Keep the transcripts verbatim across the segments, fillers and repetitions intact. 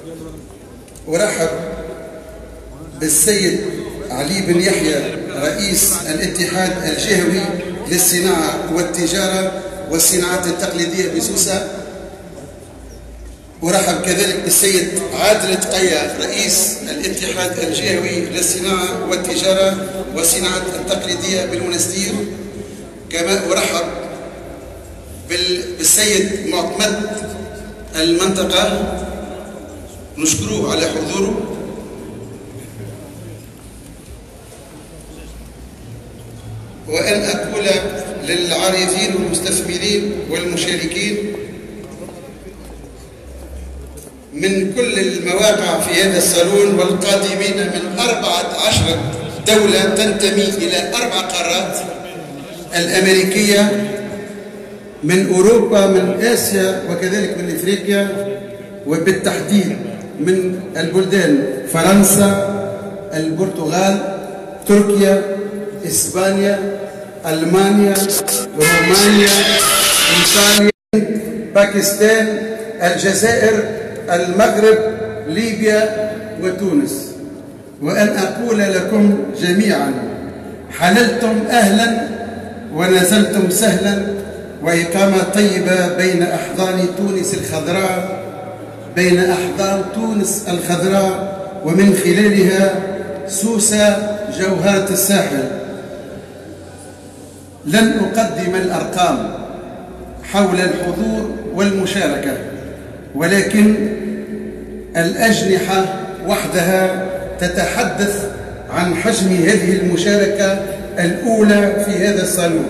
ورحب بالسيد علي بن يحيى رئيس الاتحاد الجهوي للصناعة والتجارة والصناعات التقليدية بسوسة. ورحب كذلك بالسيد عادل تقيا رئيس الاتحاد الجهوي للصناعة والتجارة والصناعات التقليدية بالمنستير. كما ورحب بالسيد معتمد المنطقة، نشكره على حضوره. وأن أقول للعارضين والمستثمرين والمشاركين من كل المواقع في هذا الصالون والقادمين من أربعة عشر دولة تنتمي إلى أربع قارات: الأمريكية، من أوروبا، من آسيا، وكذلك من إفريقيا، وبالتحديد من البلدان فرنسا، البرتغال، تركيا، إسبانيا، ألمانيا، رومانيا، إيطاليا، باكستان، الجزائر، المغرب، ليبيا، وتونس. وأن أقول لكم جميعا: حللتم أهلا ونزلتم سهلا، وإقامة طيبة بين أحضان تونس الخضراء، بين أحضان تونس الخضراء، ومن خلالها سوسة جوهرة الساحل. لن أقدم الأرقام حول الحضور والمشاركة، ولكن الأجنحة وحدها تتحدث عن حجم هذه المشاركة الأولى في هذا الصالون.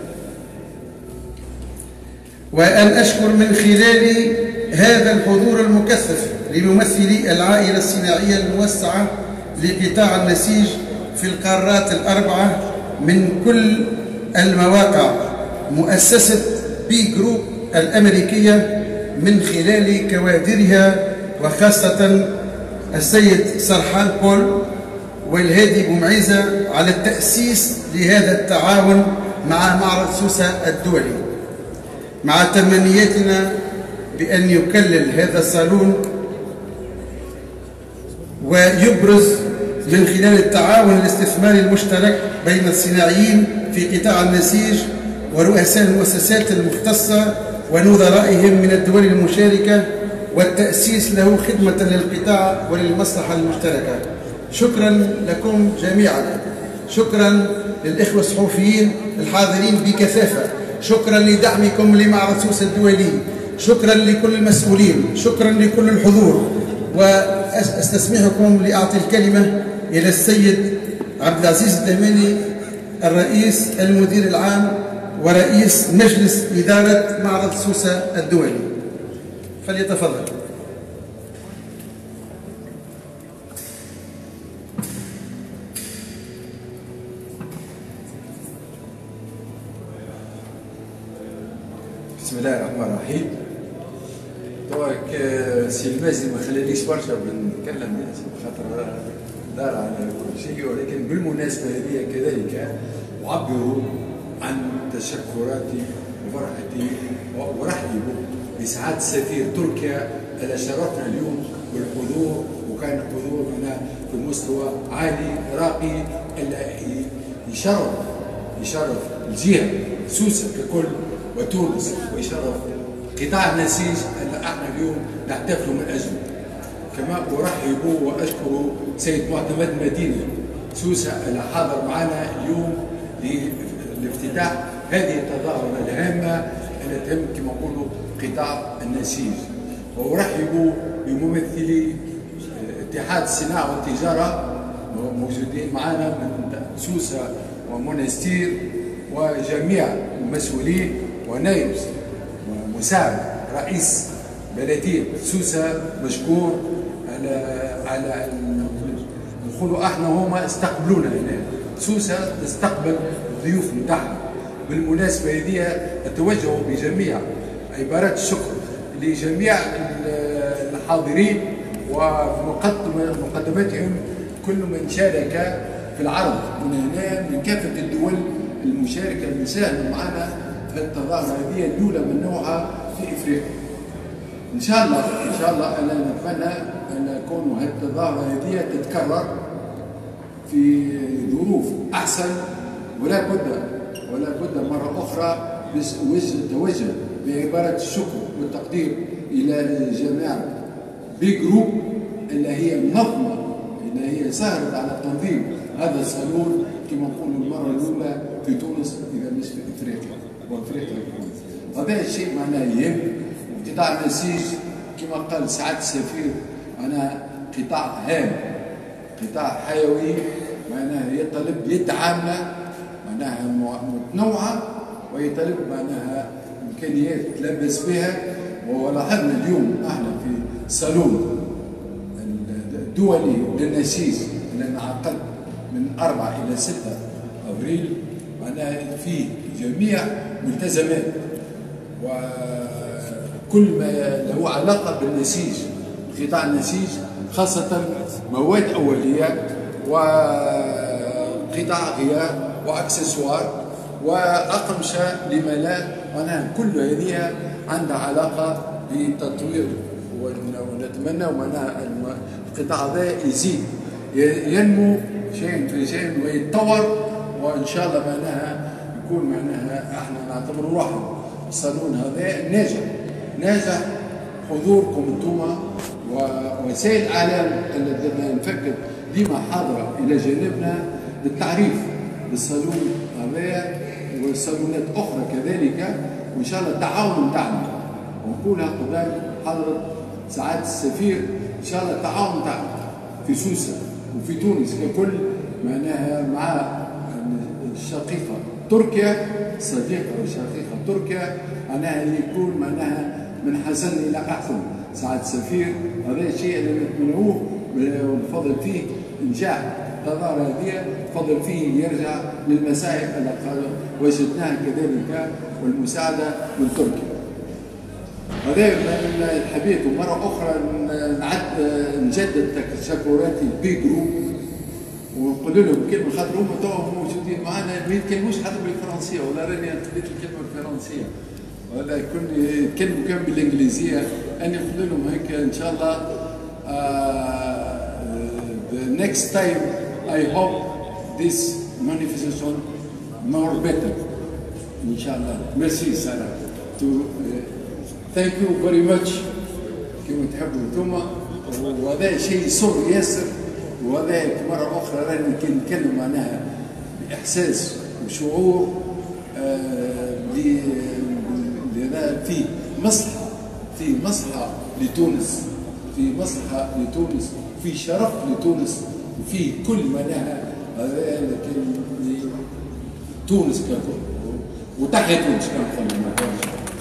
وأن أشكر من خلال هذا الحضور المكثف لممثلي العائلة الصناعية الموسعة لقطاع النسيج في القارات الأربعة من كل المواقع، مؤسسة بي جروب الأمريكية من خلال كوادرها، وخاصة السيد سرحان بول والهادي بومعيزة على التأسيس لهذا التعاون مع معرض سوسة الدولي، مع تمنياتنا بأن يكلل هذا الصالون ويبرز من خلال التعاون الاستثماري المشترك بين الصناعيين في قطاع النسيج ورؤساء المؤسسات المختصة ونظرائهم من الدول المشاركة، والتأسيس له خدمة للقطاع وللمصلحة المشتركة. شكرا لكم جميعا، شكرا للإخوة الصحفيين الحاضرين بكثافة، شكرا لدعمكم لمعرض سوسة الدولي، شكرا لكل المسؤولين، شكرا لكل الحضور. وأستسمحكم لأعطي الكلمة إلى السيد عبد العزيز الدهماني، الرئيس المدير العام ورئيس مجلس إدارة معرض سوسة الدولي، فليتفضل. بسم الله الرحمن الرحيم. توك سي المازي ما خلانيش برشا بنتكلم خاطر دار على كل شيء، ولكن بالمناسبة هذه كذلك أعبر عن تشكراتي وفرحتي ورحبي بسعادة سفير تركيا الذي شرفنا اليوم بالحضور، وكان حضور هنا في مستوى عالي راقي يشرف يشرف الجهة سوسة ككل وتونس، ويشرف قطاع النسيج اللي احنا اليوم نحتفلوا من اجله. كما ارحب واشكر سيد معتمد مدينه سوسة اللي حاضر معنا اليوم لافتتاح هذه التظاهره الهامه اللي تهم كما نقولوا قطاع النسيج. وارحب بممثلي اتحاد الصناعه والتجاره موجودين معنا من سوسة ومنستير، وجميع المسؤولين، ونائب ومساعد رئيس بلديه سوسة مشكور على على نقولوا احنا هما استقبلونا هنا. سوسة تستقبل الضيوف نتاعها. بالمناسبه هذه اتوجه بجميع عبارات الشكر لجميع الحاضرين ومقدمتهم كل من شارك في العرض من هنا من كافه الدول المشاركه المساهمه معنا في التظاهره هذه الاولى من نوعها في افريقيا. ان شاء الله شاء الله انا نتمنى ان تكون هذه الظاهره هذه تتكرر في ظروف احسن، ولا بد ولا بد مره اخرى توجه بعباره الشكر والتقدير الى جماعه بي جروب اللي هي منظمه، اللي هي ساهمت على تنظيم هذا الصالون كما نقول المره الاولى في تونس اذا مش في افريقيا وافريقيا. هذا الشيء معناه يهم. قطاع النسيج كما قال سعاده السفير معناها قطاع هام، قطاع حيوي، معناها يطلب يد عامله معناها متنوعه، ويطلب معناها امكانيات تلبس بها. ولاحظنا اليوم احنا في الصالون الدولي للنسيج اللي انعقد من أربعة إلى ستة أبريل معناها فيه جميع ملتزمات وكل ما له علاقة بالنسيج، قطاع النسيج، خاصة مواد أولية وقطاع غيار وأكسسوار وأقمشة لما لا، معناها كل هذه عندها علاقة بتطوير، ونتمنى معناها القطاع هذا يزيد ينمو شيء في شيء ويتطور، وان شاء الله معناها يكون معناها احنا نعتبر روحنا الصالون هذا ناجح ناجح. حضوركم انتم ووسائل الاعلام التي نفكر ديما حاضره الى جانبنا للتعريف بالصالون هذا والصالونات اخرى كذلك، وان شاء الله التعاون نتاعنا ونقولها قدام حضره سعاده السفير ان شاء الله التعاون نتاعنا في سوسه وفي تونس ككل معناها مع الشقيقه تركيا، صديقه وشقيقه تركيا، معناها يكون معناها من حسن الى احسن. سعاده السفير هذا الشيء اللي نتمنوه ونفضل فيه انجاح التظاهره هذه، نفضل فيه يرجع للمساعي التي وجدناها كذلك والمساعده من تركيا. هذا من حبيت ومره اخرى نعد نجدد تشكراتي البي جروب ونقول لهم كلمه خاطر هما توهم موجودين معنا ما يتكلموش حتى بالفرنسيه، ولا راني خليت الكلمه بالفرنسيه، وهذا كل يتكلموا كان بالانجليزيه، اني نقول لهم هيك ان شاء الله the next time I hope this manifestation more better ان شاء الله. ميرسي ساره. ثانك يو فيري ماتش كما تحبوا انتم، وهذا شيء يسر ياسر، وهذا مرة أخرى راني نتكلم معناها بإحساس وشعور اللي آه فيه مصلحة، في مصلحة لتونس، في مصلحة لتونس، في شرف لتونس، وفي كل معناها هذا لكن لتونس ككل وتحيا تونس كما قلنا.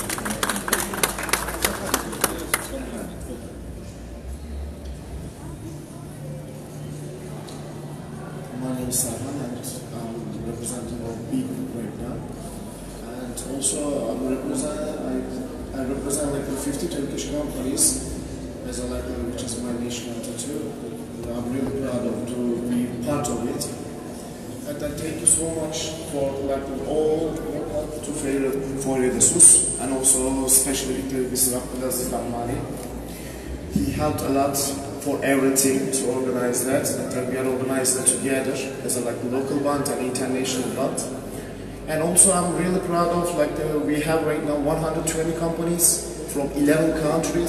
Simon, and I'm representing a B group right now, and also I'm represent I, I represent like the fifty Turkish companies as a like which is my national tattoo. I'm really proud of to be part of it, and I thank you so much for like all to for the Sousse, and also especially to Mister Abdulaziz Bahmani. He helped a lot for everything to organize that, and we are organized that together as a like local band and international band. And also I'm really proud of like the, we have right now one hundred twenty companies from eleven countries.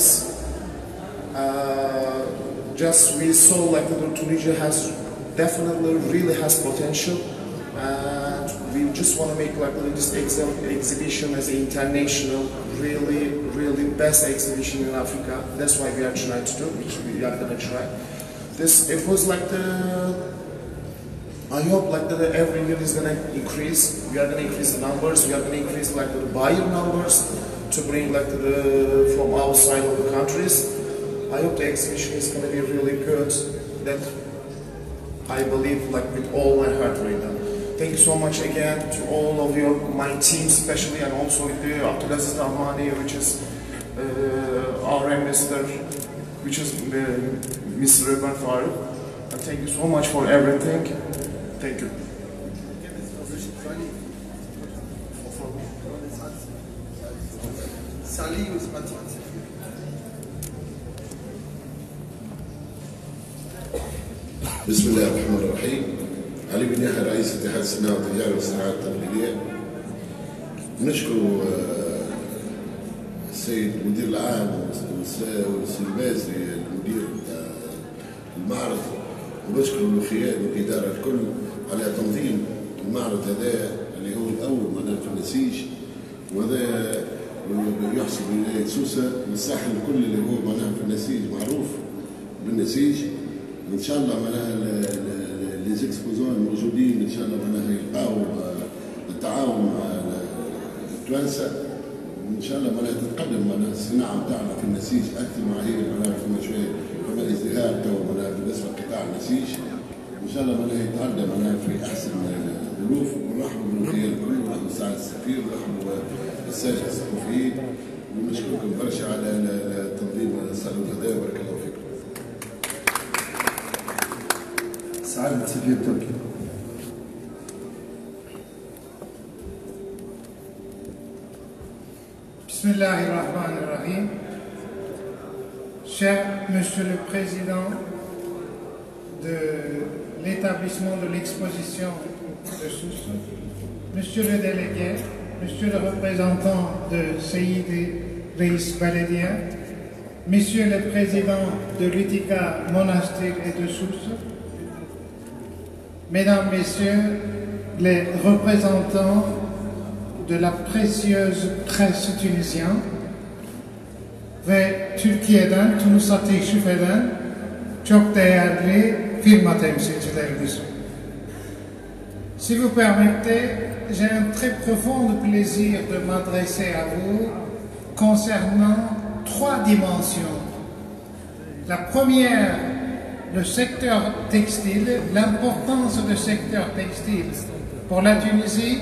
Uh, just we saw like the Tunisia has definitely really has potential, and we just want to make like this ex exhibition as an international, really, really best exhibition in Africa. That's why we are trying to do, which we are gonna try. This it was like the. I hope like that every year is gonna increase. We are gonna increase the numbers. We are gonna increase like the buyer numbers to bring like the from outside of the countries. I hope the exhibition is gonna be really good. That I believe like with all my heart right now. Thank you so much again to all of your my team especially, and also with the Abdulaziz Rahmani, which is uh, our minister, which is uh, Mister Reban Faruk. And thank you so much for everything. Thank you. بسم الله الرحمن الرحيم. علي بن يحيى رئيس اتحاد الصناعة والتجارة والصناعات التقليدية. نشكر السيد المدير العام والسيد البازري المدير المعرض، ونشكر الوخيات والإدارة الكل على تنظيم المعرض هذا اللي هو الأول معناها في النسيج، وهذا يحسب ولاية سوسة والساحل الكل اللي هو معناها في النسيج معروف بالنسيج. ان شاء الله معناها لي زيكسبوزون الموجودين ان شاء الله معناها يلقاو التعاون مع التوانسه، وان شاء الله معناها تتقدم معناها الصناعه نتاعنا في النسيج اكثر. مع هي معناها فما شويه فما ازدهار تو معناها بالنسبه لقطاع النسيج، ان شاء الله معناها يتعدى معناها في احسن ظروف. ونرحبوا بالخيال الكل، ونرحبوا سعاده السفير، ونرحبوا الساده الصحفيين، ونشكركم برشا على تنظيم الصالون هذا، وبارك الله فيكم. سعادة السفير تركي. Bismillahirrahmanirrahim. Cher Monsieur le Président de l'établissement de l'exposition de Sousse, Monsieur le délégué, Monsieur le représentant de Seyid Reis Baledia, Monsieur le Président de l'U T I C A Monastir et de Sousse, Mesdames, Messieurs les représentants de la précieuse presse tunisienne ve Türkiye'den, Tunus'a teşrif eden çok değerli firma temsilcilerimiz. Si vous permettez, j'ai un très profond plaisir de m'adresser à vous concernant trois dimensions. La première, le secteur textile, l'importance du secteur textile pour la Tunisie,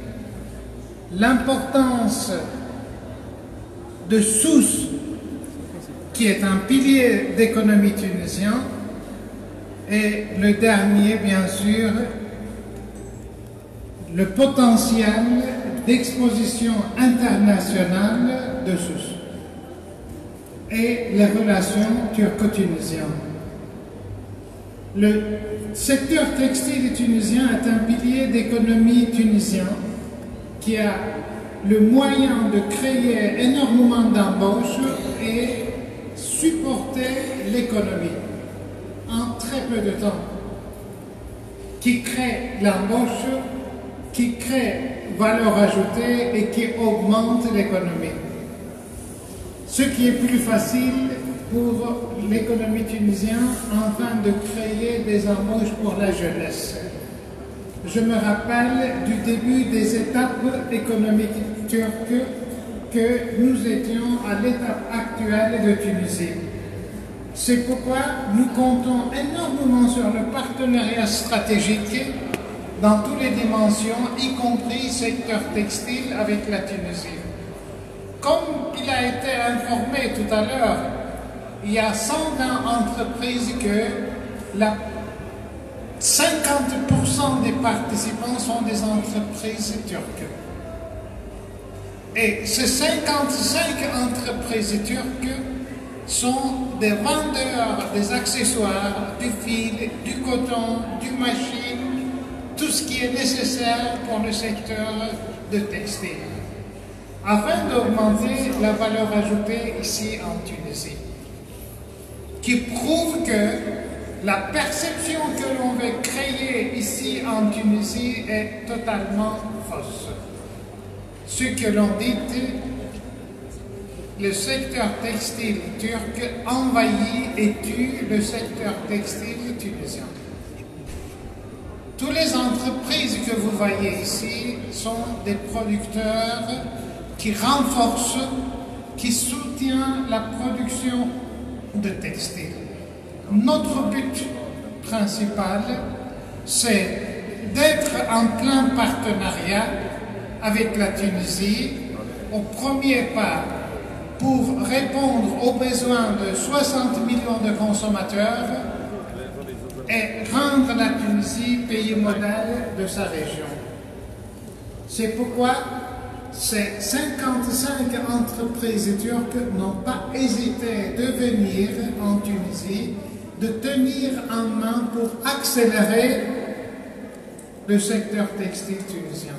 l'importance de Sousse, qui est un pilier d'économie tunisien, et le dernier, bien sûr, le potentiel d'exposition internationale de Sousse et les relations turco-tunisiennes. Le secteur textile tunisien est un pilier d'économie tunisien qui a le moyen de créer énormément d'embauches et supporter l'économie en très peu de temps, qui crée l'embauche, qui crée valeur ajoutée et qui augmente l'économie. Ce qui est plus facile pour l'économie tunisienne afin de créer des embauches pour la jeunesse. Je me rappelle du début des étapes économiques turques que nous étions à l'étape actuelle de Tunisie. C'est pourquoi nous comptons énormément sur le partenariat stratégique dans toutes les dimensions, y compris secteur textile avec la Tunisie. Comme il a été informé tout à l'heure, il y a cent vingt entreprises que la cinquante pour cent des participants sont des entreprises turques. Et ces cinquante-cinq entreprises turques sont des vendeurs des accessoires, du fil, du coton, du machine, tout ce qui est nécessaire pour le secteur de textile, afin d'augmenter la valeur ajoutée ici en Tunisie, qui prouve que la perception que l'on veut créer ici en Tunisie est totalement fausse. Ce que l'on dit, le secteur textile turc envahit et tue le secteur textile tunisien. Toutes les entreprises que vous voyez ici sont des producteurs qui renforcent, qui soutiennent la production de textiles. Notre but principal, c'est d'être en plein partenariat avec la Tunisie au premier pas pour répondre aux besoins de soixante millions de consommateurs et rendre la Tunisie pays modèle de sa région. C'est pourquoi ces cinquante-cinq entreprises turques n'ont pas hésité de venir en Tunisie, de tenir venir en main pour accélérer le secteur textile tunisien.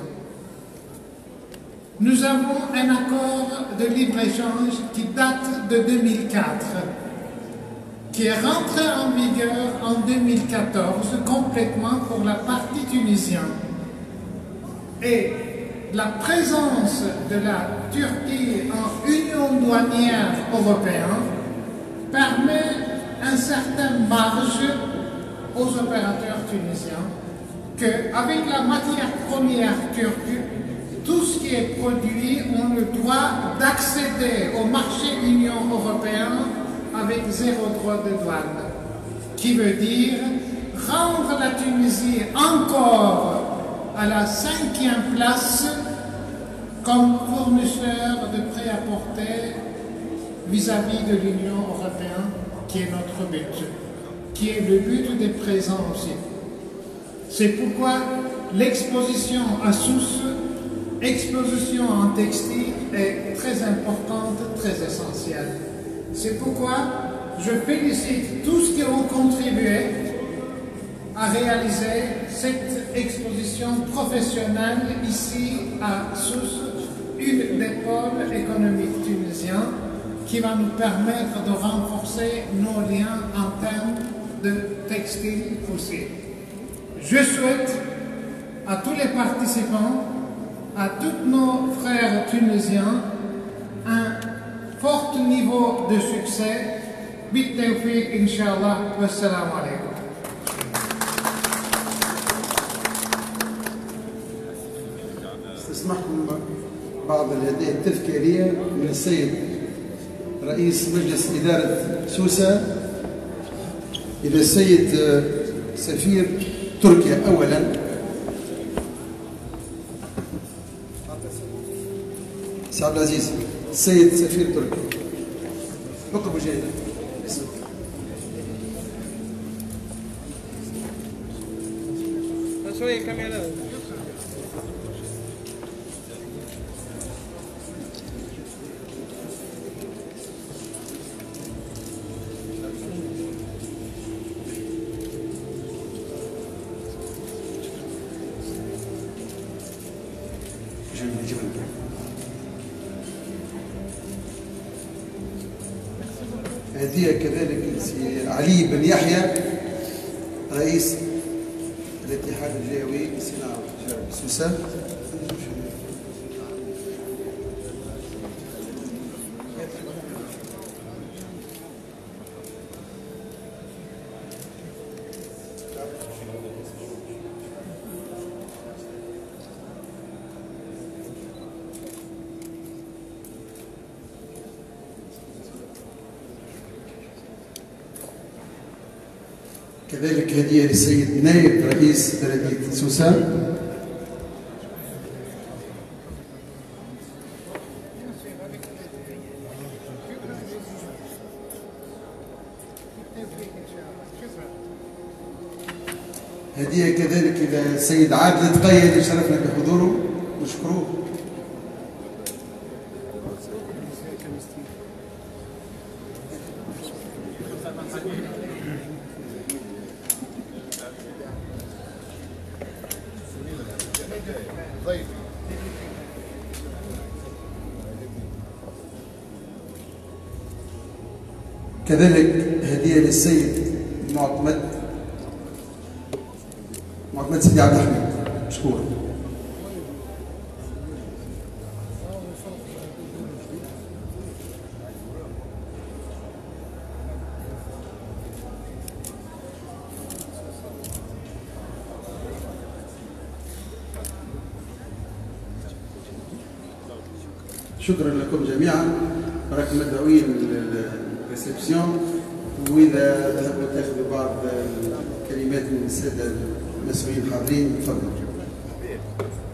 Nous avons un accord de libre-échange qui date de deux mille quatre, qui est rentré en vigueur en deux mille quatorze complètement pour la partie tunisienne. Et la présence de la Turquie en union douanière européenne permet une certaine marge aux opérateurs tunisiens qu'avec la matière première turque, tout ce qui est produit, on le droit d'accéder au marché Union européenne avec zéro droit de douane, qui veut dire rendre la Tunisie encore à la cinquième place comme fournisseur de prêt-à-porter vis-à-vis de l'Union européenne, qui est notre but, qui est le but des présents aussi. C'est pourquoi l'exposition à Sousse, exposition en textile, est très importante, très essentielle. C'est pourquoi je félicite tous ceux qui ont contribué à réaliser cette exposition professionnelle ici à Sousse, une des pôles économiques tunisiens, qui va nous permettre de renforcer nos liens en termes de textile aussi. Je souhaite à tous les participants, à tous nos frères tunisiens, un fort niveau de succès. بالتوفيق إن شاء الله والسلام عليكم. استسمحكم بعض الهدايا التذكارية من السيد رئيس مجلس إدارة سوسة إلى السيد سفير تركيا. أولا سي عبد العزيز، السيد سفير تركيا، اقربوا جيدا. شوية كاميرا. هدية كذلك سي علي بن يحيى رئيس الاتحاد الجوي لصناعة سوسة. كذلك هدية للسيد نائب رئيس بلدية سوسة. هدية كذلك إلى السيد عادل تقيد اللي شرفنا بحضوره، نشكروه. كذلك هدية للسيد معتمد معتمد سيدي عبد الحميد، مشكور. شكرا لكم جميعا، راكم مدعوين للريسبسيون، واذا تحبوا تاخذوا بعض الكلمات من الساده المسؤولين الحاضرين تفضلوا.